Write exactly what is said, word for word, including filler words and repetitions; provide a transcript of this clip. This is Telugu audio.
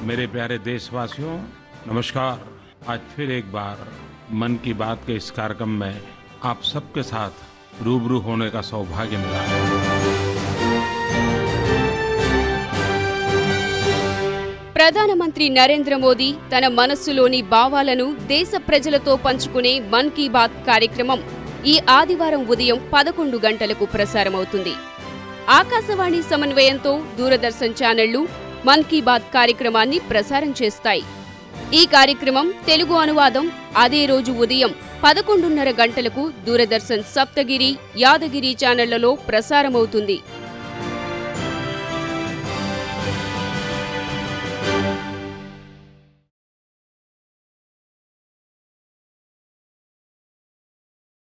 मेरे प्यारे देशवासियों, नमस्कार। आज फिर एक बार मन की बात के इस कार्यक्रम में आप सबके साथ रूबरू होने का सौभाग्य मिला है। ప్రధానమంత్రి నరేంద్ర మోదీ తన మనస్సులోని భావాలను దేశ ప్రజలతో పంచుకునే మన్ కీ బాత్ కార్యక్రమం ఈ ఆదివారం ఉదయం పదకొండు గంటలకు ప్రసారమవుతుంది. ఆకాశవాణి సమన్వయంతో దూరదర్శన్ ఛానళ్లు మన్ కీ బాత్ కార్యక్రమాన్ని ప్రసారం చేస్తాయి. ఈ కార్యక్రమం తెలుగు అనువాదం అదే రోజు ఉదయం పదకొండున్నర గంటలకు దూరదర్శన్ సప్తగిరి, యాదగిరి ఛానళ్లలో ప్రసారమవుతుంది.